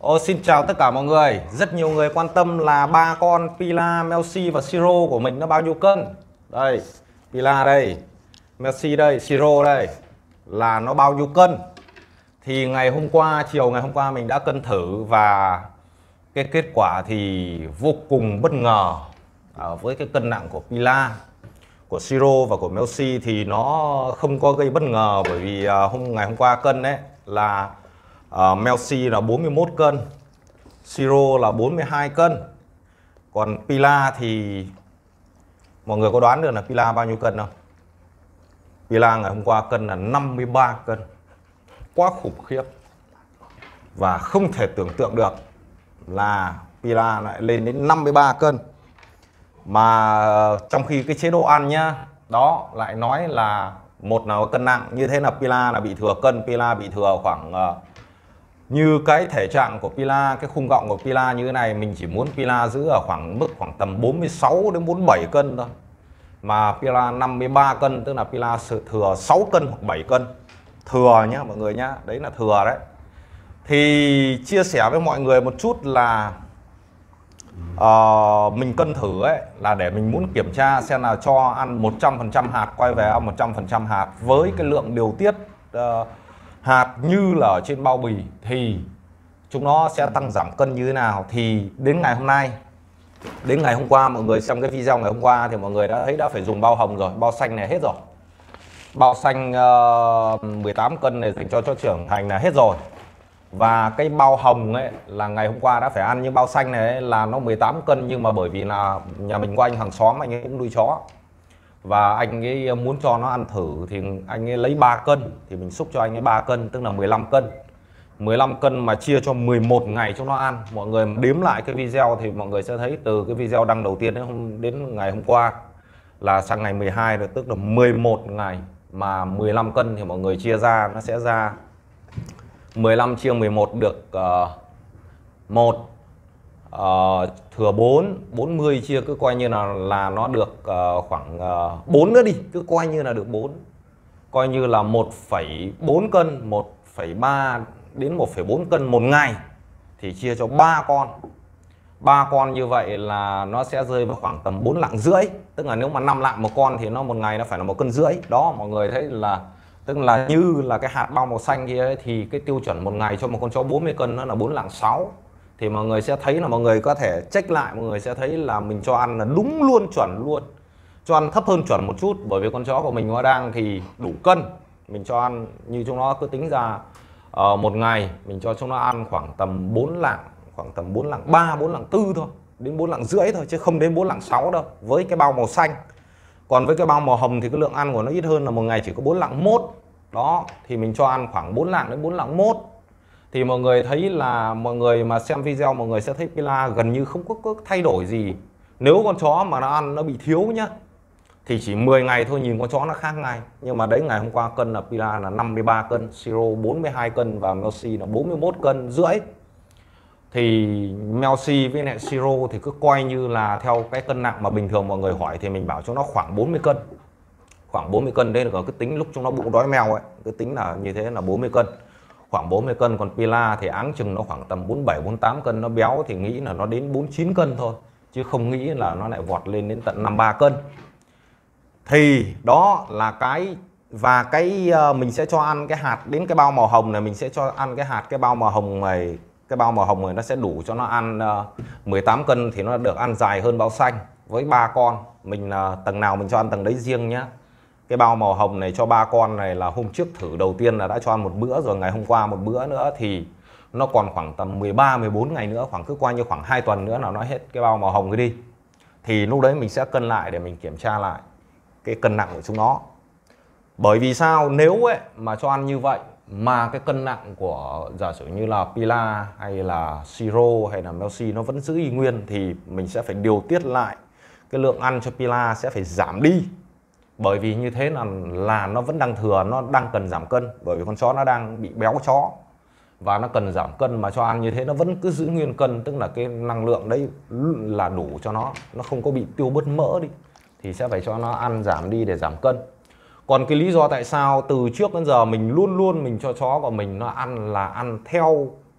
Xin chào tất cả mọi người. Rất nhiều người quan tâm là ba con Pila, Melsi và Siro của mình nó bao nhiêu cân. Đây, Pila đây, Melsi đây, Siro đây, là nó bao nhiêu cân. Thì ngày hôm qua, chiều ngày hôm qua mình đã cân thử và cái kết quả thì vô cùng bất ngờ. Với cái cân nặng của Pila, của Siro và của Melsi thì nó không có gây bất ngờ, bởi vì ngày hôm qua cân đấy là Melsi là 41 cân, Siro là 42 cân. Còn Pila thì mọi người có đoán được là Pila bao nhiêu cân không? Pila ngày hôm qua cân là 53 cân. Quá khủng khiếp. Và không thể tưởng tượng được là Pila lại lên đến 53 cân. Mà trong khi cái chế độ ăn nhá, đó lại nói là một là cân nặng như thế là Pila là bị thừa cân. Pila bị thừa khoảng như cái thể trạng của Pila, cái khung gọng của Pila như thế này, mình chỉ muốn Pila giữ ở mức khoảng tầm 46 đến 47 cân thôi. Mà Pila 53 cân, tức là Pila thừa 6 cân hoặc 7 cân. Thừa nhá mọi người nhá, đấy là thừa đấy. Thì chia sẻ với mọi người một chút là mình cân thử ấy là để mình muốn kiểm tra xem là cho ăn 100% hạt, quay về ăn 100% hạt với cái lượng điều tiết hạt như là ở trên bao bì thì chúng nó sẽ tăng giảm cân như thế nào. Thì đến ngày hôm nay, đến ngày hôm qua, mọi người xem cái video ngày hôm qua thì mọi người đã thấy đã phải dùng bao hồng rồi, bao xanh này hết rồi. Bao xanh 18 cân này dành cho trưởng thành là hết rồi. Và cái bao hồng ấy là ngày hôm qua đã phải ăn, nhưng bao xanh này ấy, là nó 18 cân, nhưng mà bởi vì là nhà mình có anh hàng xóm, anh ấy cũng nuôi chó và anh ấy muốn cho nó ăn thử thì anh ấy lấy 3 cân thì mình xúc cho anh ấy 3 cân, tức là 15 cân. 15 cân mà chia cho 11 ngày cho nó ăn. Mọi người đếm lại cái video thì mọi người sẽ thấy từ cái video đăng đầu tiên đến ngày hôm qua là sang ngày 12 rồi, tức là 11 ngày mà 15 cân thì mọi người chia ra nó sẽ ra 15 chia 11 được 1 thừa 4, 40 chia cứ coi như là nó được khoảng 4 nữa đi, cứ coi như là được 4. Coi như là 1,4 cân, 1,3 đến 1,4 cân một ngày thì chia cho 3 con. 3 con như vậy là nó sẽ rơi vào khoảng tầm 4 lạng rưỡi. Tức là nếu mà 5 lạng một con thì nó một ngày nó phải là 1,5 cân. Đó, mọi người thấy là tức là như là cái hạt bao màu xanh kia ấy, thì cái tiêu chuẩn một ngày cho một con chó 40 cân nó là 4 lạng 6. Thì mọi người sẽ thấy là mọi người có thể check lại, mọi người sẽ thấy là mình cho ăn là đúng luôn, chuẩn luôn. Cho ăn thấp hơn chuẩn một chút bởi vì con chó của mình nó đang thì đủ cân. Mình cho ăn như chúng nó cứ tính ra một ngày mình cho chúng nó ăn khoảng tầm 4 lạng, khoảng tầm 4 lạng 3, 4 lạng 4 thôi, đến 4 lạng rưỡi thôi, chứ không đến 4 lạng 6 đâu với cái bao màu xanh. Còn với cái bao màu hồng thì cái lượng ăn của nó ít hơn, là một ngày chỉ có 4 lạng 1. Đó, thì mình cho ăn khoảng 4 lạng đến 4 lạng 1. Thì mọi người thấy là mọi người mà xem video mọi người sẽ thấy Pila gần như không có thay đổi gì. Nếu con chó mà nó ăn nó bị thiếu nhá thì chỉ 10 ngày thôi nhìn con chó nó khác ngay. Nhưng mà đấy, ngày hôm qua cân là Pila là 53 cân, Siro 42 cân và Melsi là 41 cân rưỡi. Thì Melsi với lại Siro thì cứ coi như là theo cái cân nặng mà bình thường mọi người hỏi thì mình bảo cho nó khoảng 40 cân. Khoảng 40 cân, đây là cái tính lúc chúng nó bụng đói mèo ấy, cứ tính là như thế là 40 cân. Khoảng 40 cân, còn Pila thì áng chừng nó khoảng tầm 47, 48 cân, nó béo thì nghĩ là nó đến 49 cân thôi. Chứ không nghĩ là nó lại vọt lên đến tận 53 cân. Thì đó là cái, và cái mình sẽ cho ăn cái hạt đến cái bao màu hồng này, mình sẽ cho ăn cái hạt cái bao màu hồng này. Cái bao màu hồng này nó sẽ đủ cho nó ăn 18 cân thì nó được ăn dài hơn bao xanh. Với 3 con, mình tầng nào mình cho ăn tầng đấy riêng nhá. Cái bao màu hồng này cho 3 con này là hôm trước thử đầu tiên là đã cho ăn một bữa rồi, ngày hôm qua một bữa nữa thì nó còn khoảng tầm 13, 14 ngày nữa, khoảng cứ coi như khoảng 2 tuần nữa là nó hết cái bao màu hồng cái đi. Thì lúc đấy mình sẽ cân lại để mình kiểm tra lại cái cân nặng của chúng nó. Bởi vì sao? Nếu ấy mà cho ăn như vậy mà cái cân nặng của giả sử như là Pila hay là Siro hay là Melsi nó vẫn giữ y nguyên thì mình sẽ phải điều tiết lại cái lượng ăn cho Pila, sẽ phải giảm đi. Bởi vì như thế là nó vẫn đang thừa, nó đang cần giảm cân. Bởi vì con chó nó đang bị béo chó và nó cần giảm cân, mà cho ăn như thế nó vẫn cứ giữ nguyên cân, tức là cái năng lượng đấy là đủ cho nó không có bị tiêu bớt mỡ đi, thì sẽ phải cho nó ăn giảm đi để giảm cân. Còn cái lý do tại sao từ trước đến giờ mình luôn luôn mình cho chó của mình nó ăn là ăn theo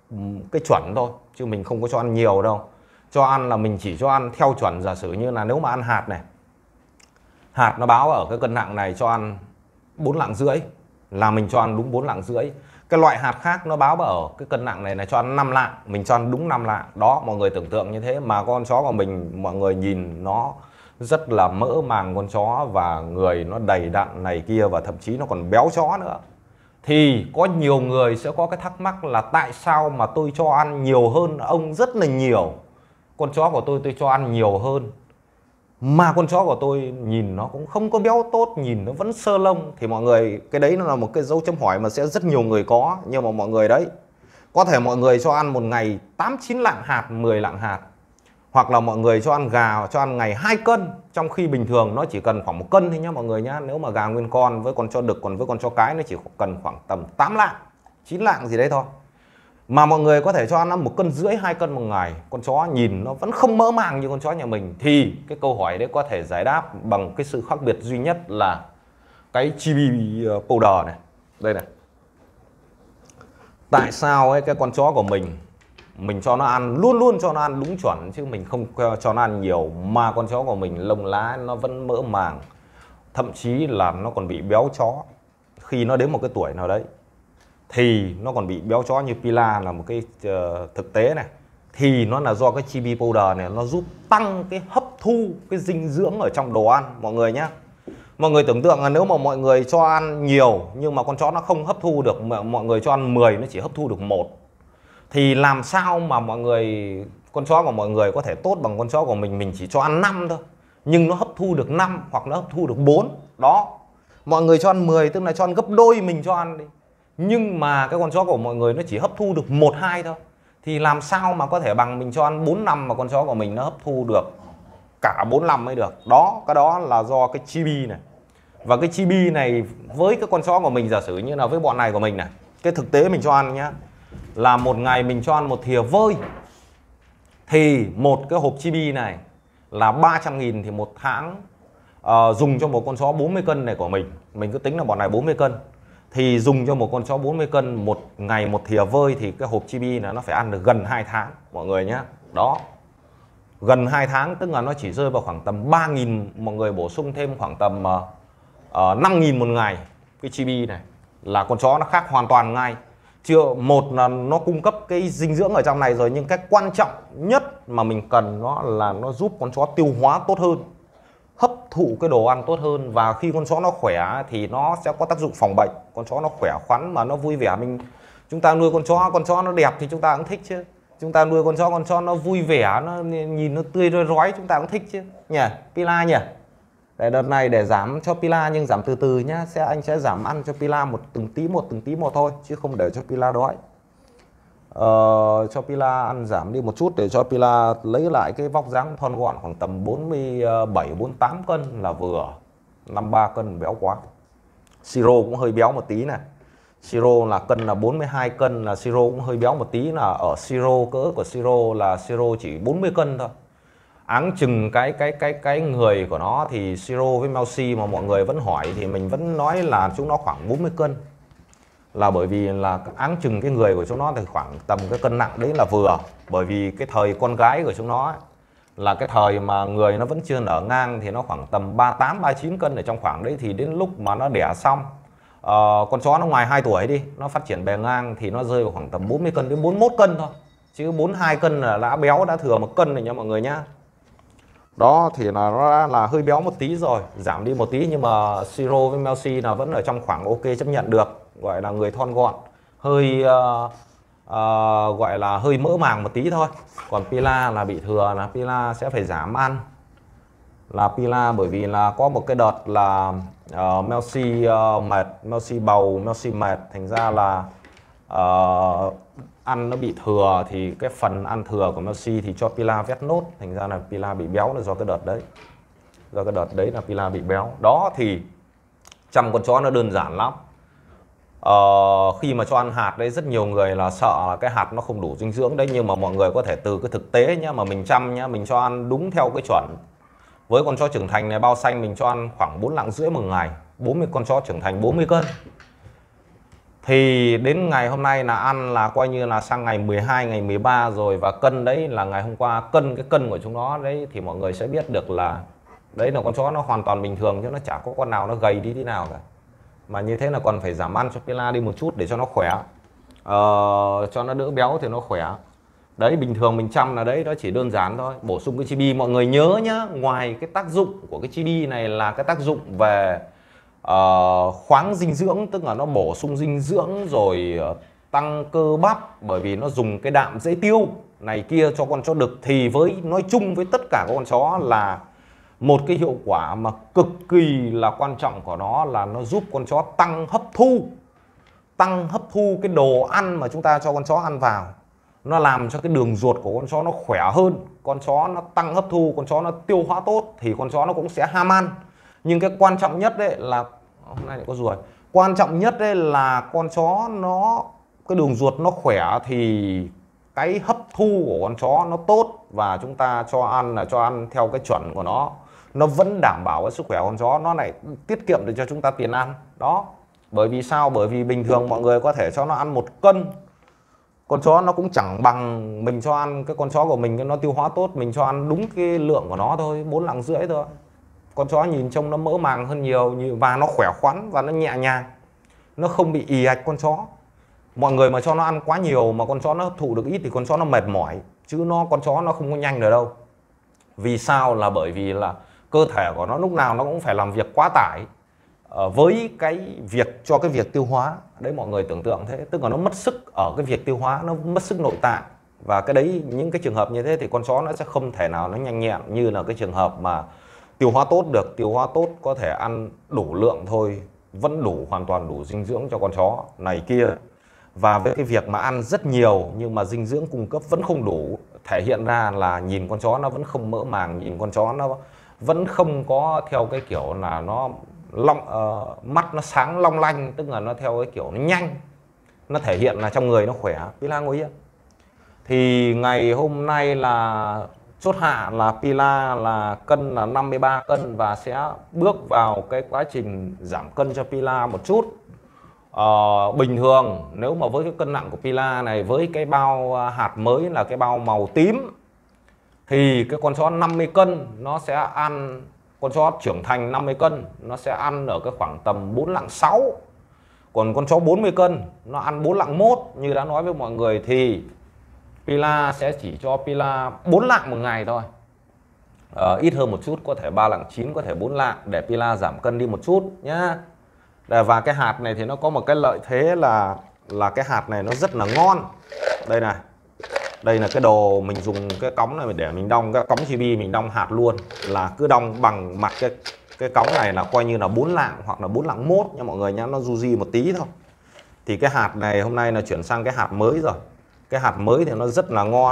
cái chuẩn thôi, chứ mình không có cho ăn nhiều đâu. Cho ăn là mình chỉ cho ăn theo chuẩn. Giả sử như là nếu mà ăn hạt này, hạt nó báo ở cái cân nặng này cho ăn 4 lạng rưỡi là mình cho ăn đúng 4 lạng rưỡi. Cái loại hạt khác nó báo ở cái cân nặng này là cho ăn 5 lạng, mình cho ăn đúng 5 lạng. Đó, mọi người tưởng tượng như thế. Mà con chó của mình, mọi người nhìn nó rất là mỡ màng con chó, và người nó đầy đặn này kia, và thậm chí nó còn béo chó nữa. Thì có nhiều người sẽ có cái thắc mắc là tại sao mà tôi cho ăn nhiều hơn ông rất là nhiều. Con chó của tôi cho ăn nhiều hơn, mà con chó của tôi nhìn nó cũng không có béo tốt, nhìn nó vẫn sơ lông. Thì mọi người, cái đấy nó là một cái dấu chấm hỏi mà sẽ rất nhiều người có. Nhưng mà mọi người đấy, có thể mọi người cho ăn một ngày 8-9 lạng hạt, 10 lạng hạt. Hoặc là mọi người cho ăn gà, cho ăn ngày 2 cân, trong khi bình thường nó chỉ cần khoảng 1 cân thôi nhá mọi người nhá. Nếu mà gà nguyên con với con chó đực, còn với con chó cái nó chỉ cần khoảng tầm 8 lạng, 9 lạng gì đấy thôi. Mà mọi người có thể cho ăn 1,5 cân, 2 cân một ngày. Con chó nhìn nó vẫn không mỡ màng như con chó nhà mình. Thì cái câu hỏi đấy có thể giải đáp bằng cái sự khác biệt duy nhất là cái chibi powder này. Đây này. Tại sao ấy, cái con chó của mình cho nó ăn, luôn luôn cho nó ăn đúng chuẩn, chứ mình không cho nó ăn nhiều. Mà con chó của mình lông lá nó vẫn mỡ màng, thậm chí là nó còn bị béo chó. Khi nó đến một cái tuổi nào đấy thì nó còn bị béo chó như Pila là một cái thực tế này. Thì nó là do cái chibi powder này nó giúp tăng cái hấp thu cái dinh dưỡng ở trong đồ ăn mọi người nhé. Mọi người tưởng tượng là nếu mà mọi người cho ăn nhiều nhưng mà con chó nó không hấp thu được, mọi người cho ăn 10 nó chỉ hấp thu được 1, thì làm sao mà con chó của mọi người có thể tốt bằng con chó của mình chỉ cho ăn 5 thôi nhưng nó hấp thu được 5 hoặc nó hấp thu được 4. Đó, mọi người cho ăn 10 tức là cho ăn gấp đôi mình cho ăn đi. Nhưng mà cái con chó của mọi người nó chỉ hấp thu được 1-2 thôi. Thì làm sao mà có thể bằng mình cho ăn 4-5 mà con chó của mình nó hấp thu được cả 4-5 mới được. Đó, cái đó là do cái chibi này. Và cái chibi này với cái con chó của mình, giả sử như là với bọn này của mình này, cái thực tế mình cho ăn nhá, là một ngày mình cho ăn 1 thìa vơi, thì một cái hộp chibi này là 300.000. Thì một tháng dùng cho một con chó 40 cân này của mình cứ tính là bọn này 40 cân, thì dùng cho một con chó 40 cân một ngày 1 thìa vơi, thì cái hộp chibi là nó phải ăn được gần 2 tháng mọi người nhé. Đó, gần 2 tháng tức là nó chỉ rơi vào khoảng tầm 3.000. Mọi người bổ sung thêm khoảng tầm 5.000 một ngày. Cái chibi này là con chó nó khác hoàn toàn ngay. Chưa, một là nó cung cấp cái dinh dưỡng ở trong này rồi, nhưng cái quan trọng nhất mà mình cần nó là nó giúp con chó tiêu hóa tốt hơn, hấp thụ cái đồ ăn tốt hơn. Và khi con chó nó khỏe thì nó sẽ có tác dụng phòng bệnh. Con chó nó khỏe khoắn mà nó vui vẻ, chúng ta nuôi con chó nó đẹp thì chúng ta cũng thích chứ. Chúng ta nuôi con chó nó vui vẻ, nó nhìn nó tươi rói chúng ta cũng thích chứ nhỉ, Pila nhỉ. Để đợt này để giảm cho Pila, nhưng giảm từ từ nhá, anh sẽ giảm ăn cho Pila từng tí một thôi, chứ không để cho Pila đói. Cho Pila ăn giảm đi một chút để cho Pila lấy lại cái vóc dáng thon gọn, khoảng tầm 47-48 cân là vừa. 53 cân béo quá. Siro cũng hơi béo một tí này. Siro là cân là 42 cân, là Siro cũng hơi béo một tí. Là ở Siro, cỡ của Siro là Siro chỉ 40 cân thôi. Áng chừng cái người của nó thì Siro với Melsi mà mọi người vẫn hỏi thì mình vẫn nói là chúng nó khoảng 40 cân. Là bởi vì là áng chừng cái người của chúng nó thì khoảng tầm cái cân nặng đấy là vừa. Bởi vì cái thời con gái của chúng nó ấy, là cái thời mà người nó vẫn chưa nở ngang, thì nó khoảng tầm 38-39 cân ở trong khoảng đấy. Thì đến lúc mà nó đẻ xong, con chó nó ngoài 2 tuổi đi, nó phát triển bề ngang thì nó rơi vào khoảng tầm 40 cân đến 41 cân thôi. Chứ 42 cân là đã béo, đã thừa 1 cân rồi nha mọi người nhá. Đó thì là nó là hơi béo một tí rồi, giảm đi một tí, nhưng mà Siro với Melsi là vẫn ở trong khoảng ok, chấp nhận được, gọi là người thon gọn, hơi gọi là hơi mỡ màng một tí thôi. Còn Pila là bị thừa, là Pila sẽ phải giảm ăn. Là Pila bởi vì là có một cái đợt là Melsi mệt, Melsi bầu, Melsi mệt, thành ra là ăn nó bị thừa, thì cái phần ăn thừa của Melsi thì cho Pila vét nốt, thành ra là Pila bị béo là do cái đợt đấy. Do cái đợt đấy là Pila bị béo. Đó thì chăm con chó nó đơn giản lắm. Khi mà cho ăn hạt đấy, rất nhiều người là sợ là cái hạt nó không đủ dinh dưỡng đấy, nhưng mà mọi người có thể từ cái thực tế nhá, mà mình chăm nhá, mình cho ăn đúng theo cái chuẩn. Với con chó trưởng thành này bao xanh mình cho ăn khoảng 4,5 lạng một ngày, 40 con chó trưởng thành 40 cân. Thì đến ngày hôm nay là ăn là coi như là sang ngày 12, ngày 13 rồi, và cân đấy là ngày hôm qua cân cái cân của chúng nó đấy, thì mọi người sẽ biết được là đấy là con chó nó hoàn toàn bình thường, chứ nó chả có con nào nó gầy đi thế nào cả. Mà như thế là còn phải giảm ăn cho Pila đi một chút để cho nó khỏe, cho nó đỡ béo thì nó khỏe. Đấy, bình thường mình chăm là đấy, nó chỉ đơn giản thôi, bổ sung cái chibi. Mọi người nhớ nhá, ngoài cái tác dụng của cái chibi này là cái tác dụng về khoáng dinh dưỡng, tức là nó bổ sung dinh dưỡng rồi tăng cơ bắp, bởi vì nó dùng cái đạm dễ tiêu này kia cho con chó đực. Thì với nói chung với tất cả các con chó là một cái hiệu quả mà cực kỳ là quan trọng của nó là nó giúp con chó tăng hấp thu cái đồ ăn mà chúng ta cho con chó ăn vào. Nó làm cho cái đường ruột của con chó nó khỏe hơn, con chó nó tăng hấp thu, con chó nó tiêu hóa tốt thì con chó nó cũng sẽ ham ăn. Nhưng cái quan trọng nhất đấy là hôm nay lại có ruồi. Quan trọng nhất đấy là con chó nó cái đường ruột nó khỏe thì cái hấp thu của con chó nó tốt, và chúng ta cho ăn là cho ăn theo cái chuẩn của nó vẫn đảm bảo cái sức khỏe con chó, nó lại tiết kiệm được cho chúng ta tiền ăn đó. Bởi vì sao? Bởi vì bình thường mọi người có thể cho nó ăn 1 cân, con chó nó cũng chẳng bằng mình cho ăn cái con chó của mình nó tiêu hóa tốt, mình cho ăn đúng cái lượng của nó thôi, 4 lạng rưỡi thôi. Con chó nhìn trông nó mỡ màng hơn nhiều, và nó khỏe khoắn và nó nhẹ nhàng, nó không bị ì ạch con chó. Mọi người mà cho nó ăn quá nhiều mà con chó nó hấp thụ được ít thì con chó nó mệt mỏi, chứ con chó nó không có nhanh được đâu. Vì sao? Là bởi vì là cơ thể của nó lúc nào nó cũng phải làm việc quá tải với cái việc cho cái việc tiêu hóa đấy. Mọi người tưởng tượng thế, tức là nó mất sức ở cái việc tiêu hóa, nó mất sức nội tạng. Và cái đấy, những cái trường hợp như thế thì con chó nó sẽ không thể nào nó nhanh nhẹn như là cái trường hợp mà tiêu hóa tốt được. Tiêu hóa tốt có thể ăn đủ lượng thôi, vẫn đủ, hoàn toàn đủ dinh dưỡng cho con chó này kia. Và với cái việc mà ăn rất nhiều nhưng mà dinh dưỡng cung cấp vẫn không đủ, thể hiện ra là nhìn con chó nó vẫn không mỡ màng, nhìn con chó nó vẫn không có theo cái kiểu là nó mắt nó sáng long lanh, tức là nó theo cái kiểu nó nhanh, nó thể hiện là trong người nó khỏe. Pila ngồi yên. Thì ngày hôm nay là chốt hạ là Pila là cân là 53 cân và sẽ bước vào cái quá trình giảm cân cho Pila một chút. Bình thường nếu mà với cái cân nặng của Pila này, với cái bao hạt mới là cái bao màu tím, thì cái con chó 50 cân nó sẽ ăn, con chó trưởng thành 50 cân nó sẽ ăn ở cái khoảng tầm 4 lạng 6. Còn con chó 40 cân nó ăn 4 lạng 1. Như đã nói với mọi người thì Pila sẽ chỉ cho Pila 4 lạng một ngày thôi, ít hơn một chút, có thể 3 lạng 9, có thể 4 lạng, để Pila giảm cân đi một chút nhá. Và cái hạt này thì nó có một cái lợi thế là cái hạt này nó rất là ngon. Đây này, đây là cái đồ mình dùng cái cống này để mình đong cái cống chibi, mình đong hạt luôn, là cứ đong bằng mặt cái cống này là coi như là 4 lạng hoặc là 4 lạng 1 nha mọi người nhá, nó du di một tí thôi. Thì cái hạt này hôm nay là chuyển sang cái hạt mới rồi. Cái hạt mới thì nó rất là ngon.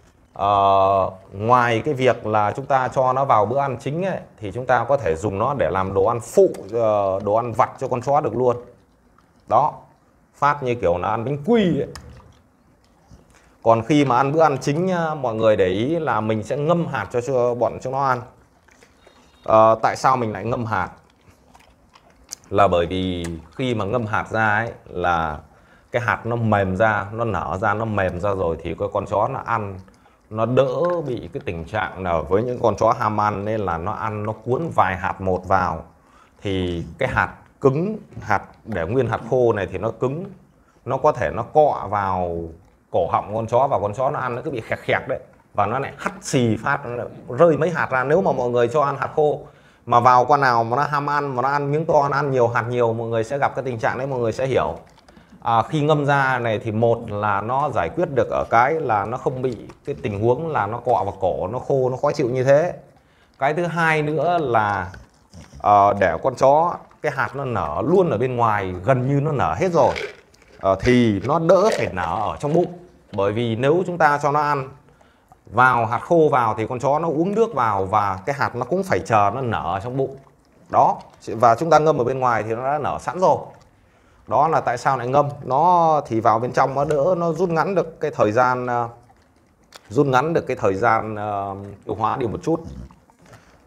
Ngoài cái việc là chúng ta cho nó vào bữa ăn chính ấy, thì chúng ta có thể dùng nó để làm đồ ăn phụ, đồ ăn vặt cho con chó được luôn. Đó, phát như kiểu là ăn bánh quy ấy. Còn khi mà ăn bữa ăn chính nhá, mọi người để ý là mình sẽ ngâm hạt cho bọn chúng nó ăn. Tại sao mình lại ngâm hạt? Là bởi vì khi mà ngâm hạt ra ấy, là cái hạt nó mềm ra, nó nở ra, nó mềm ra rồi thì con chó nó ăn nó đỡ bị cái tình trạng là với những con chó ham ăn, nên là nó ăn nó cuốn vài hạt một vào. Thì cái hạt cứng, hạt để nguyên hạt khô này thì nó cứng, nó có thể nó cọ vào cổ họng con chó, và con chó nó ăn nó cứ bị khẹt khẹt đấy, và nó lại hắt xì phát, nó rơi mấy hạt ra. Nếu mà mọi người cho ăn hạt khô mà vào con nào mà nó ham ăn, mà nó ăn miếng to, nó ăn nhiều hạt nhiều, mọi người sẽ gặp cái tình trạng đấy, mọi người sẽ hiểu. Khi ngâm ra này thì một là nó giải quyết được ở cái là nó không bị cái tình huống là nó cọ vào cổ, nó khô, nó khó chịu như thế. Cái thứ hai nữa là để con chó cái hạt nó nở luôn ở bên ngoài, gần như nó nở hết rồi, thì nó đỡ phải nở ở trong bụng. Bởi vì nếu chúng ta cho nó ăn vào hạt khô vào thì con chó nó uống nước vào, và cái hạt nó cũng phải chờ nó nở ở trong bụng đó. Và chúng ta ngâm ở bên ngoài thì nó đã nở sẵn rồi. Đó là tại sao lại ngâm nó, thì vào bên trong nó đỡ, nó rút ngắn được cái thời gian tiêu hóa đi một chút.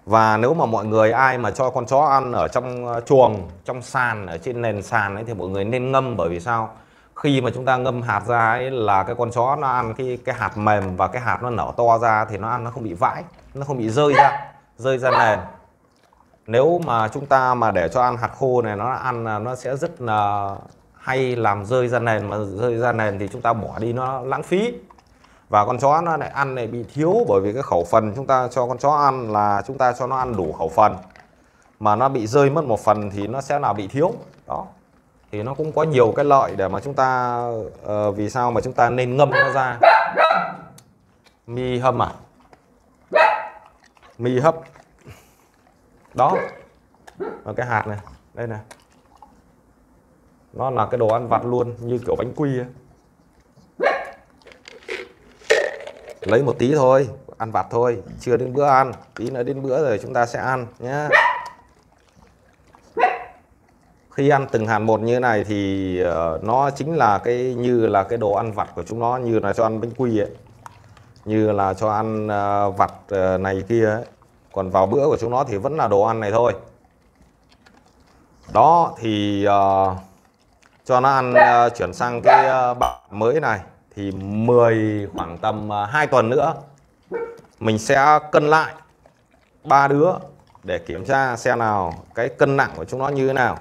Và nếu mà mọi người ai mà cho con chó ăn ở trong chuồng, trong sàn, ở trên nền sàn ấy, thì mọi người nên ngâm. Bởi vì sao? Khi mà chúng ta ngâm hạt ra ấy là cái con chó nó ăn cái hạt mềm, và cái hạt nó nở to ra thì nó ăn nó không bị vãi, nó không bị rơi ra nền. Nếu mà chúng ta mà để cho ăn hạt khô này, nó ăn nó sẽ rất là hay làm rơi ra nền, mà rơi ra nền thì chúng ta bỏ đi nó lãng phí. Và con chó nó lại ăn này bị thiếu, bởi vì cái khẩu phần chúng ta cho con chó ăn là chúng ta cho nó ăn đủ khẩu phần, mà nó bị rơi mất một phần thì nó sẽ là bị thiếu. Đó thì nó cũng có nhiều cái lợi để mà chúng ta vì sao mà chúng ta nên ngâm nó ra. Mi hâm à? Mi hấp. Đó. Và cái hạt này, đây này. Nó là cái đồ ăn vặt luôn, như kiểu bánh quy ấy. Lấy một tí thôi, ăn vặt thôi, chưa đến bữa ăn, tí nữa đến bữa rồi chúng ta sẽ ăn nhé. Khi ăn từng hạt một như thế này thì nó chính là cái như là cái đồ ăn vặt của chúng nó, như là cho ăn bánh quy ấy, như là cho ăn vặt này kia ấy. Còn vào bữa của chúng nó thì vẫn là đồ ăn này thôi. Đó thì cho nó ăn chuyển sang cái bản mới này thì khoảng tầm 2 tuần nữa mình sẽ cân lại 3 đứa để kiểm tra xem nào cái cân nặng của chúng nó như thế nào,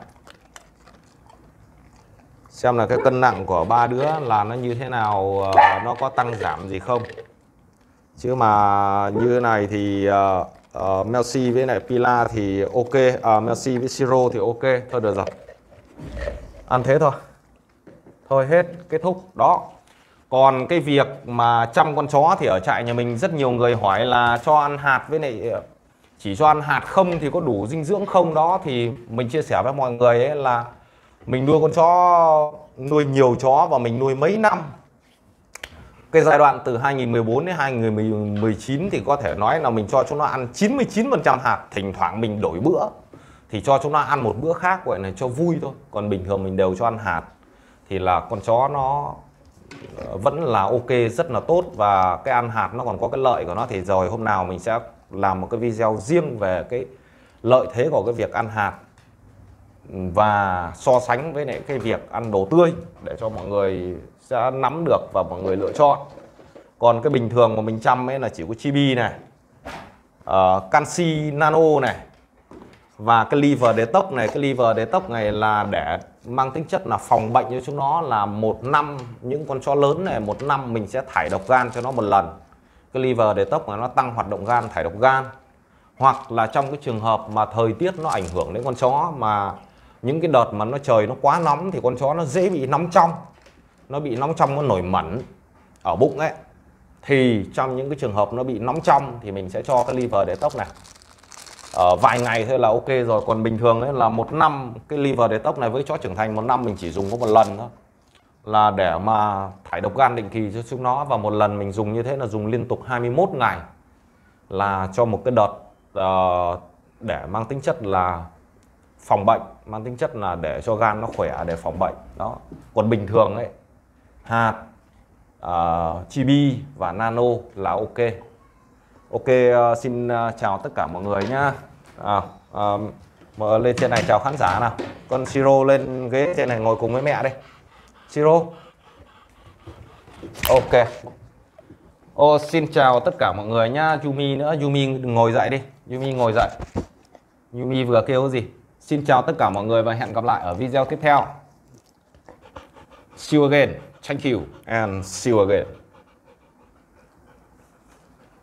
xem là cái cân nặng của 3 đứa là nó như thế nào, nó có tăng giảm gì không. Chứ mà như thế này thì Melsi với lại Pila thì ok, Melsi với Siro thì ok. Thôi được rồi, ăn thế thôi, thôi hết, kết thúc. Đó. Còn cái việc mà chăm con chó thì ở trại nhà mình rất nhiều người hỏi là cho ăn hạt với lại chỉ cho ăn hạt không thì có đủ dinh dưỡng không. Đó thì mình chia sẻ với mọi người ấy là mình nuôi con chó, nuôi nhiều chó và mình nuôi mấy năm. Cái giai đoạn từ 2014 đến 2019 thì có thể nói là mình cho chúng nó ăn 99% hạt. Thỉnh thoảng mình đổi bữa thì cho chúng nó ăn một bữa khác, gọi là cho vui thôi. Còn bình thường mình đều cho ăn hạt. Thì là con chó nó vẫn là ok, rất là tốt. Và cái ăn hạt nó còn có cái lợi của nó. Thì rồi hôm nào mình sẽ làm một cái video riêng về cái lợi thế của cái việc ăn hạt và so sánh với lại cái việc ăn đồ tươi, để cho mọi người sẽ nắm được và mọi người lựa chọn. Còn cái bình thường mà mình chăm ấy là chỉ có chibi này, canxi nano này, và cái liver detox này. Cái liver detox này là để mang tính chất là phòng bệnh cho chúng nó, là 1 năm, những con chó lớn này 1 năm mình sẽ thải độc gan cho nó một lần. Cái liver detox là nó tăng hoạt động gan, thải độc gan. Hoặc là trong cái trường hợp mà thời tiết nó ảnh hưởng đến con chó, mà những cái đợt mà trời nó quá nóng thì con chó nó dễ bị nóng trong, nó bị nóng trong, nó nổi mẩn ở bụng ấy, thì trong những cái trường hợp nó bị nóng trong thì mình sẽ cho cái liver detox này vài ngày thôi là ok rồi. Còn bình thường ấy là 1 năm, cái liver detox này với chó trưởng thành 1 năm mình chỉ dùng có 1 lần thôi, là để mà thải độc gan định kỳ cho chúng nó. Và 1 lần mình dùng như thế là dùng liên tục 21 ngày, là cho một cái đợt để mang tính chất là phòng bệnh, mang tính chất là để cho gan nó khỏe, để phòng bệnh. Đó. Còn bình thường ấy, hạt, chibi và nano là ok. Ok, xin chào tất cả mọi người nhá. Lên trên này chào khán giả nào. Con Siro lên ghế trên này ngồi cùng với mẹ đây. Siro. Ok. Xin chào tất cả mọi người nhá. Yumi nữa, Yumi ngồi dậy đi. Yumi ngồi dậy. Yumi vừa kêu gì? Xin chào tất cả mọi người và hẹn gặp lại ở video tiếp theo. See you again. Thank you and see you again.